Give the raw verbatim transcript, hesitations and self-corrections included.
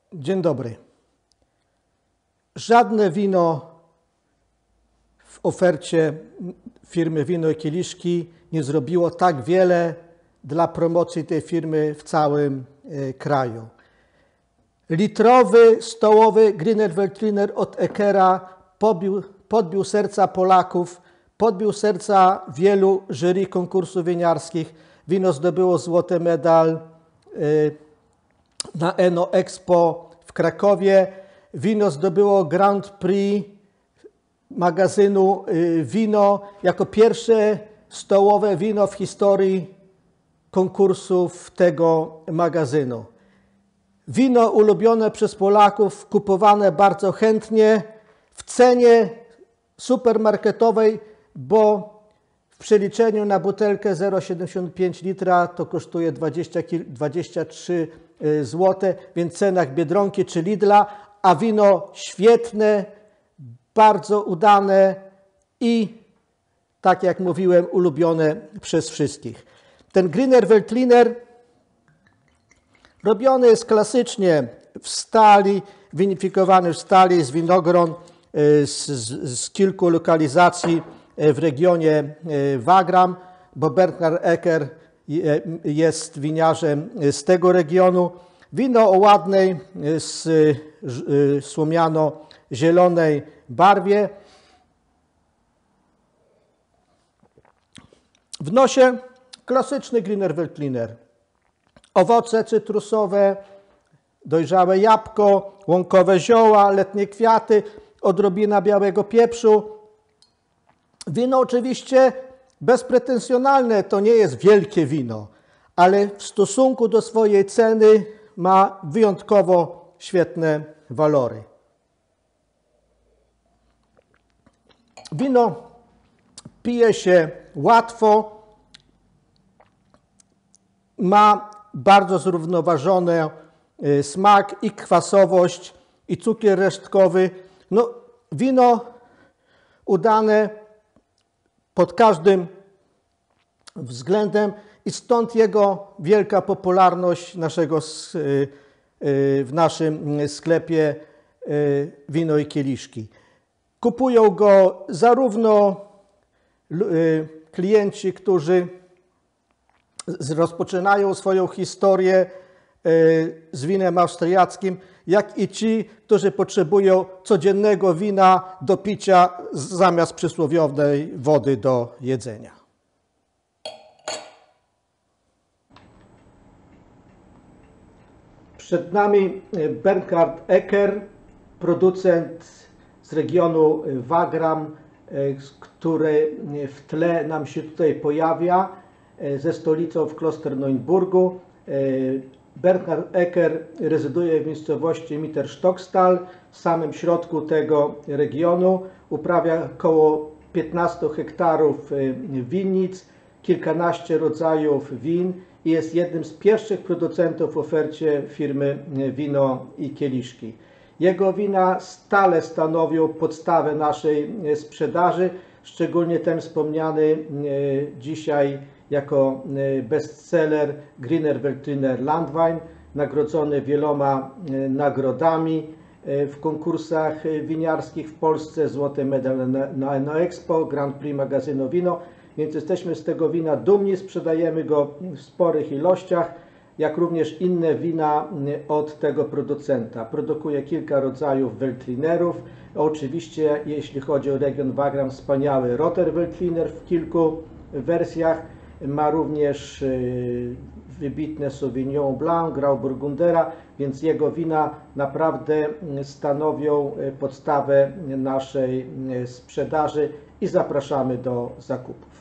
Dzień dobry. Żadne wino w ofercie firmy Wino i Kieliszki nie zrobiło tak wiele dla promocji tej firmy w całym kraju. Litrowy, stołowy Grüner Veltliner od Ekera podbił, podbił serca Polaków, podbił serca wielu jury konkursów winiarskich. Wino zdobyło złoty medal na Eno Expo w Krakowie. Wino zdobyło Grand Prix magazynu Wino jako pierwsze stołowe wino w historii konkursów tego magazynu. Wino ulubione przez Polaków, kupowane bardzo chętnie w cenie supermarketowej, bo w przeliczeniu na butelkę zero przecinek siedemdziesiąt pięć litra to kosztuje dwadzieścia trzy złote, więc w cenach Biedronki czy Lidla, a wino świetne, bardzo udane i, tak jak mówiłem, ulubione przez wszystkich. Ten Grüner Veltliner robiony jest klasycznie w stali, winifikowany w stali z winogron z, z, z kilku lokalizacji w regionie Wagram, bo Bernhard Ecker jest winiarzem z tego regionu. Wino o ładnej, słomiano-zielonej barwie. W nosie klasyczny Grüner Veltliner. Owoce cytrusowe, dojrzałe jabłko, łąkowe zioła, letnie kwiaty, odrobina białego pieprzu. Wino oczywiście bezpretensjonalne, to nie jest wielkie wino, ale w stosunku do swojej ceny ma wyjątkowo świetne walory. Wino pije się łatwo, ma bardzo zrównoważony smak i kwasowość, i cukier resztkowy. No, wino udane pod każdym względem i stąd jego wielka popularność naszego, w naszym sklepie Wino i Kieliszki. Kupują go zarówno klienci, którzy rozpoczynają swoją historię z winem austriackim, jak i ci, którzy potrzebują codziennego wina do picia zamiast przysłowiowej wody do jedzenia. Przed nami Bernhard Ecker, producent z regionu Wagram, który w tle nam się tutaj pojawia, ze stolicą w Klosterneuburgu. Bernhard Ecker rezyduje w miejscowości Mitterstockstal, w samym środku tego regionu. Uprawia około piętnaście hektarów winnic, kilkanaście rodzajów win i jest jednym z pierwszych producentów w ofercie firmy Wino i Kieliszki. Jego wina stale stanowią podstawę naszej sprzedaży, szczególnie ten wspomniany dzisiaj jako bestseller Grüner Veltliner Landwein, nagrodzony wieloma nagrodami w konkursach winiarskich w Polsce, złoty medal na Eno Expo, Grand Prix magazynu Wino, więc jesteśmy z tego wina dumni, sprzedajemy go w sporych ilościach, jak również inne wina od tego producenta. Produkuje kilka rodzajów Veltlinerów. Oczywiście, jeśli chodzi o region Wagram, wspaniały Roter Veltliner w kilku wersjach. Ma również wybitne Sauvignon Blanc, Grauburgundera, więc jego wina naprawdę stanowią podstawę naszej sprzedaży i zapraszamy do zakupów.